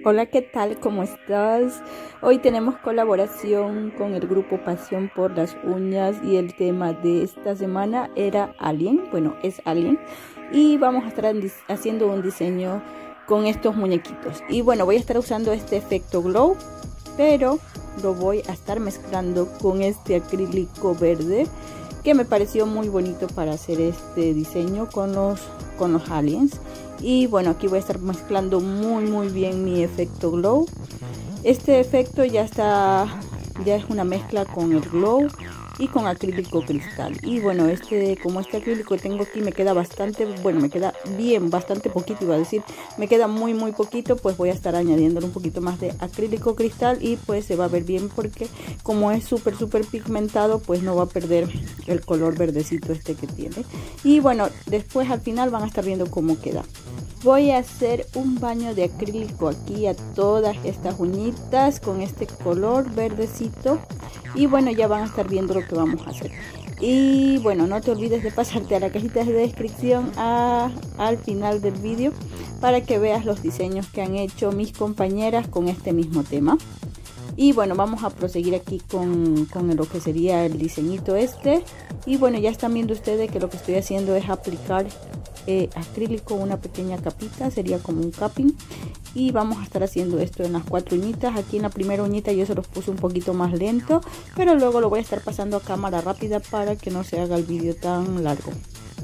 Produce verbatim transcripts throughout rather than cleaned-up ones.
Hola, ¿qué tal? ¿Cómo estás? Hoy tenemos colaboración con el grupo Pasión por las Uñas y el tema de esta semana era Alien, bueno, es Alien, y vamos a estar haciendo un diseño con estos muñequitos. Y bueno, voy a estar usando este efecto glow, pero lo voy a estar mezclando con este acrílico verde que me pareció muy bonito para hacer este diseño con los, con los aliens. Y bueno, aquí voy a estar mezclando muy muy bien mi efecto glow. Este efecto ya está, ya es una mezcla con el glow y con acrílico cristal. Y bueno, este, como este acrílico que tengo aquí me queda bastante, bueno, me queda bien, bastante poquito, iba a decir, me queda muy muy poquito, pues voy a estar añadiendo un poquito más de acrílico cristal y pues se va a ver bien porque como es súper súper pigmentado, pues no va a perder el color verdecito este que tiene. Y bueno, después al final van a estar viendo cómo queda. Voy a hacer un baño de acrílico aquí a todas estas uñitas con este color verdecito. Y bueno, ya van a estar viendo lo que vamos a hacer. Y bueno, no te olvides de pasarte a la cajita de descripción a, al final del vídeo para que veas los diseños que han hecho mis compañeras con este mismo tema. Y bueno, vamos a proseguir aquí con, con lo que sería el diseñito este. Y bueno, ya están viendo ustedes que lo que estoy haciendo es aplicar eh, acrílico, una pequeña capita, sería como un capping. Y vamos a estar haciendo esto en las cuatro uñitas. Aquí en la primera uñita yo se los puse un poquito más lento, pero luego lo voy a estar pasando a cámara rápida para que no se haga el vídeo tan largo.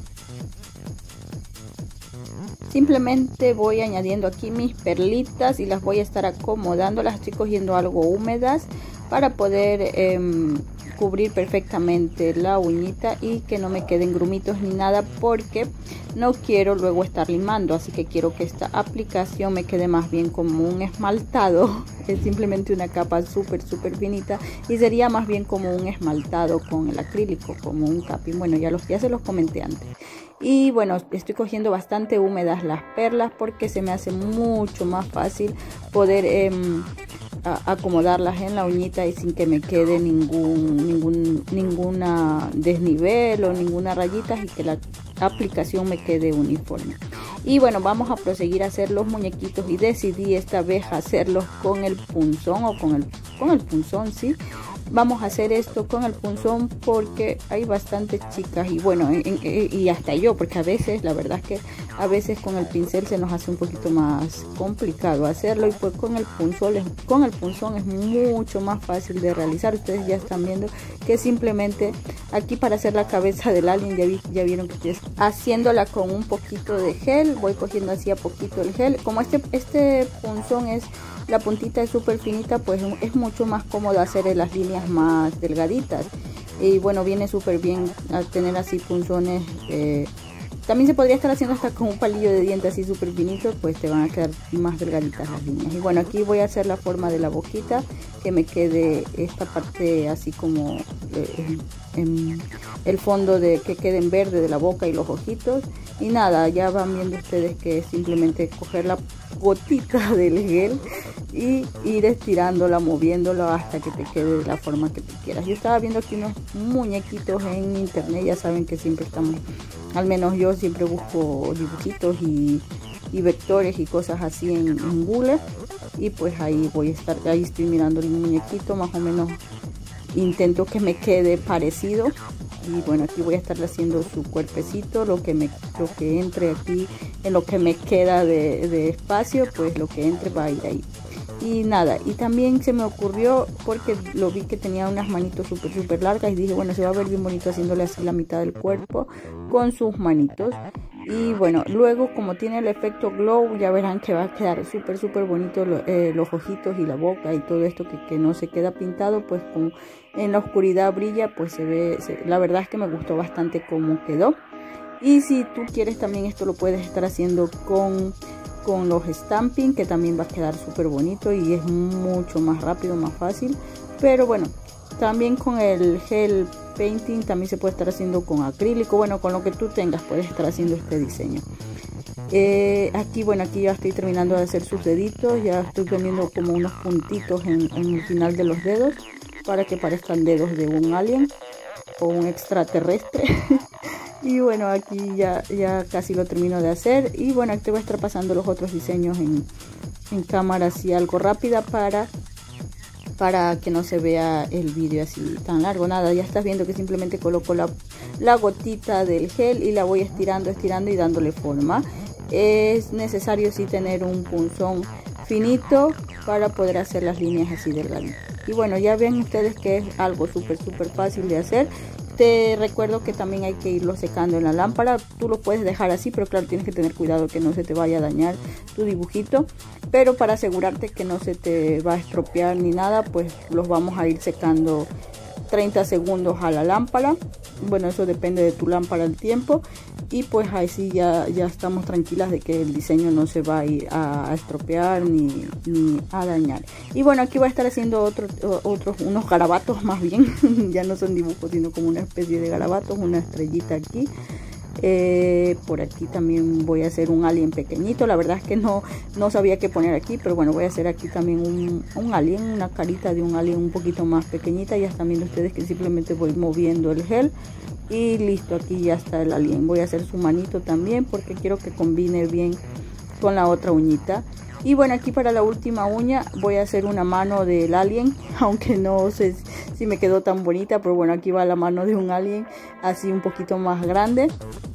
Simplemente voy añadiendo aquí mis perlitas y las voy a estar acomodando, las estoy cogiendo algo húmedas para poder eh, cubrir perfectamente la uñita y que no me queden grumitos ni nada, porque no quiero luego estar limando, así que quiero que esta aplicación me quede más bien como un esmaltado. Es simplemente una capa súper súper finita y sería más bien como un esmaltado con el acrílico, como un capping. Bueno, ya, los, ya se los comenté antes. Y bueno, estoy cogiendo bastante húmedas las perlas porque se me hace mucho más fácil poder eh, acomodarlas en la uñita y sin que me quede ningún, ningún ninguna desnivel o ninguna rayita, y que la aplicación me quede uniforme. Y bueno, vamos a proseguir a hacer los muñequitos y decidí esta vez hacerlos con el punzón o con el, con el punzón, sí. Vamos a hacer esto con el punzón porque hay bastantes chicas y bueno, en, en, y hasta yo, porque a veces, la verdad es que a veces con el pincel se nos hace un poquito más complicado hacerlo, y pues con el punzón, con el punzón es mucho más fácil de realizar. Ustedes ya están viendo que simplemente aquí para hacer la cabeza del alien ya, vi, ya vieron que estoy haciéndola con un poquito de gel. Voy cogiendo así a poquito el gel. Como este, este punzón es, la puntita es súper finita, pues es mucho más cómodo hacer las líneas más delgaditas. Y bueno, viene súper bien al tener así punzones. Eh, también se podría estar haciendo hasta con un palillo de dientes así súper finito, pues te van a quedar más delgaditas las líneas. Y bueno, aquí voy a hacer la forma de la boquita, que me quede esta parte así como eh, en el fondo, de que quede en verde de la boca y los ojitos. Y nada, ya van viendo ustedes que es simplemente coger la gotita del gel y ir estirándola, moviéndola hasta que te quede de la forma que tú quieras. Yo estaba viendo aquí unos muñequitos en internet, ya saben que siempre estamos, al menos yo siempre busco dibujitos y, y vectores y cosas así en, en Google, y pues ahí voy a estar, ahí estoy mirando el muñequito, más o menos intento que me quede parecido. Y bueno, aquí voy a estar haciendo su cuerpecito, lo que me lo que entre aquí en lo que me queda de, de espacio, pues lo que entre va a ir ahí. Y nada, y también se me ocurrió, porque lo vi que tenía unas manitos súper súper largas, y dije, bueno, se va a ver bien bonito haciéndole así la mitad del cuerpo con sus manitos. Y bueno, luego como tiene el efecto glow, ya verán que va a quedar súper súper bonito lo, eh, los ojitos y la boca y todo esto que, que no se queda pintado, pues con, en la oscuridad brilla, pues se ve, se, la verdad es que me gustó bastante cómo quedó. Y si tú quieres también esto lo puedes estar haciendo con, con los stamping, que también va a quedar súper bonito y es mucho más rápido, más fácil. Pero bueno, también con el gel painting también se puede estar haciendo con acrílico. Bueno, con lo que tú tengas puedes estar haciendo este diseño. Eh, aquí, bueno, aquí ya estoy terminando de hacer sus deditos. Ya estoy poniendo como unos puntitos en, en el final de los dedos para que parezcan dedos de un alien o un extraterrestre. Y bueno, aquí ya, ya casi lo termino de hacer. Y bueno, aquí voy a estar pasando los otros diseños en, en cámara así algo rápida para para que no se vea el vídeo así tan largo. Nada, ya estás viendo que simplemente coloco la, la gotita del gel y la voy estirando, estirando y dándole forma. Es necesario sí tener un punzón finito para poder hacer las líneas así delgaditas. Y bueno, ya ven ustedes que es algo súper súper fácil de hacer. Te recuerdo que también hay que irlo secando en la lámpara. Tú lo puedes dejar así, pero claro, tienes que tener cuidado que no se te vaya a dañar tu dibujito. Pero para asegurarte que no se te va a estropear ni nada, pues los vamos a ir secando treinta segundos a la lámpara. Bueno, eso depende de tu lámpara el tiempo. Y pues así ya, ya estamos tranquilas de que el diseño no se va a ir a, a estropear ni, ni a dañar. Y bueno, aquí voy a estar haciendo otro, otros, unos garabatos más bien. Ya no son dibujos, sino como una especie de garabatos, una estrellita aquí. Eh, por aquí también voy a hacer un alien pequeñito. La verdad es que no, no sabía qué poner aquí, pero bueno, voy a hacer aquí también un, un alien, una carita de un alien un poquito más pequeñita. Ya están viendo ustedes que simplemente voy moviendo el gel y listo, aquí ya está el alien. Voy a hacer su manito también porque quiero que combine bien con la otra uñita. Y bueno, aquí para la última uña voy a hacer una mano del alien, aunque no sé si me quedó tan bonita, pero bueno, aquí va la mano de un alien así un poquito más grande.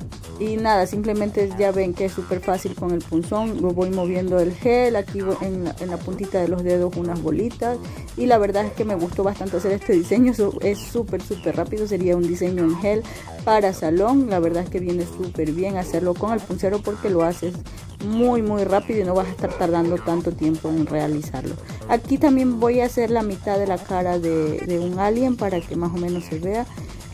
Y nada, simplemente ya ven que es súper fácil con el punzón. Lo voy moviendo el gel, aquí en la, en la puntita de los dedos unas bolitas. Y la verdad es que me gustó bastante hacer este diseño. Es súper súper rápido, sería un diseño en gel para salón. La verdad es que viene súper bien hacerlo con el puncero porque lo haces muy muy rápido y no vas a estar tardando tanto tiempo en realizarlo. Aquí también voy a hacer la mitad de la cara de, de un alien para que más o menos se vea.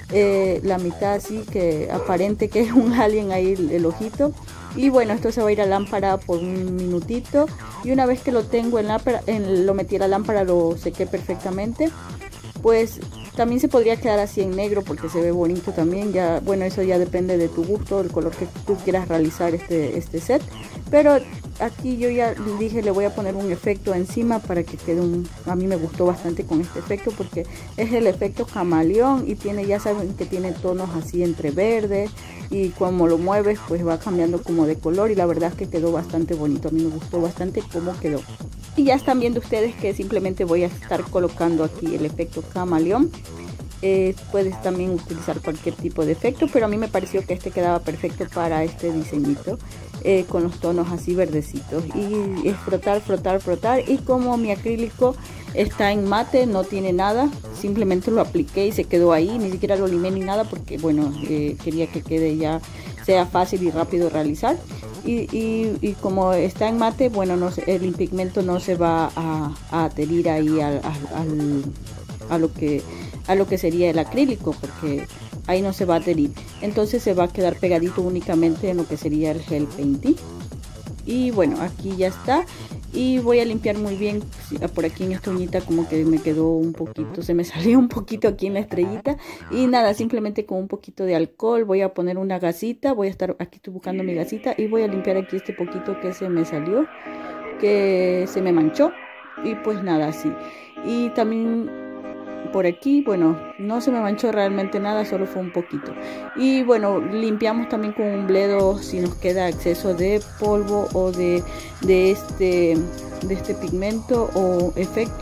Eh, la mitad así que aparente que es un alien ahí el, el ojito. Y bueno, esto se va a ir a lámpara por un minutito y una vez que lo tengo en lámpara, en, lo metí a la lámpara, lo sequé perfectamente. Pues también se podría quedar así en negro porque se ve bonito también. Ya, bueno, eso ya depende de tu gusto, el color que tú quieras realizar este, este set. Pero aquí yo ya dije, le voy a poner un efecto encima para que quede un... A mí me gustó bastante con este efecto porque es el efecto camaleón y tiene, ya saben que tiene tonos así entre verde y como lo mueves pues va cambiando como de color y la verdad es que quedó bastante bonito. A mí me gustó bastante cómo quedó. Y ya están viendo ustedes que simplemente voy a estar colocando aquí el efecto camaleón. Eh, puedes también utilizar cualquier tipo de efecto, pero a mí me pareció que este quedaba perfecto para este diseñito, eh, con los tonos así verdecitos. Y es frotar, frotar, frotar. Y como mi acrílico está en mate, no tiene nada, simplemente lo apliqué y se quedó ahí, ni siquiera lo limé ni nada porque bueno, eh, quería que quede ya, sea fácil y rápido realizar. Y, y, y como está en mate, bueno, no se, el pigmento no se va a, a adherir ahí al, al, a lo que a lo que sería el acrílico, porque ahí no se va a adherir, entonces se va a quedar pegadito únicamente en lo que sería el gel painting. Y bueno, aquí ya está y voy a limpiar muy bien por aquí en esta uñita, como que me quedó un poquito, se me salió un poquito aquí en la estrellita. Y nada, simplemente con un poquito de alcohol voy a poner una gasita, voy a estar aquí, estoy buscando mi gasita y voy a limpiar aquí este poquito que se me salió, que se me manchó. Y pues nada, así. Y también por aquí, bueno, no se me manchó realmente nada, solo fue un poquito. Y bueno, limpiamos también con un bledo si nos queda exceso de polvo o de, de, este, de este pigmento o efecto.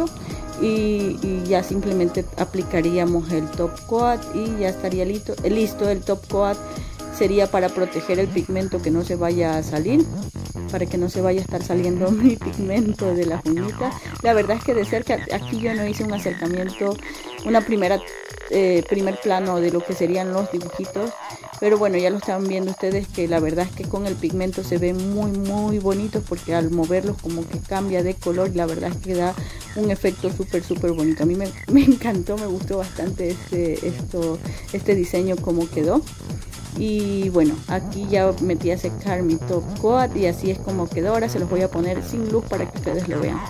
Y, y ya simplemente aplicaríamos el top coat y ya estaría listo. Listo, el top coat sería para proteger el pigmento, que no se vaya a salir, para que no se vaya a estar saliendo mi pigmento de las uñitas. La verdad es que de cerca, aquí yo no hice un acercamiento, una primera eh, primer plano de lo que serían los dibujitos, pero bueno, ya lo están viendo ustedes que la verdad es que con el pigmento se ven muy muy bonitos porque al moverlos como que cambia de color y la verdad es que da un efecto súper súper bonito. A mí me, me encantó, me gustó bastante este, esto, este diseño como quedó. Y bueno, aquí ya metí a secar mi top coat y así es como quedó. Ahora se los voy a poner sin luz para que ustedes lo vean.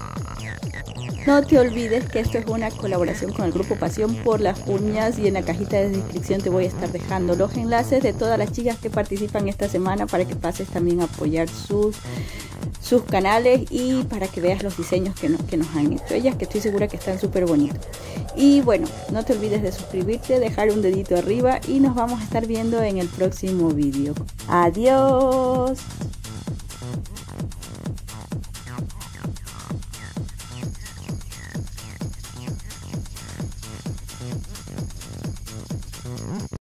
No te olvides que esto es una colaboración con el grupo Pasión por las Uñas y en la cajita de descripción te voy a estar dejando los enlaces de todas las chicas que participan esta semana para que pases también a apoyar sus, sus canales y para que veas los diseños que nos, que nos han hecho ellas, que estoy segura que están súper bonitos. Y bueno, no te olvides de suscribirte, dejar un dedito arriba y nos vamos a estar viendo en el próximo vídeo. ¡Adiós!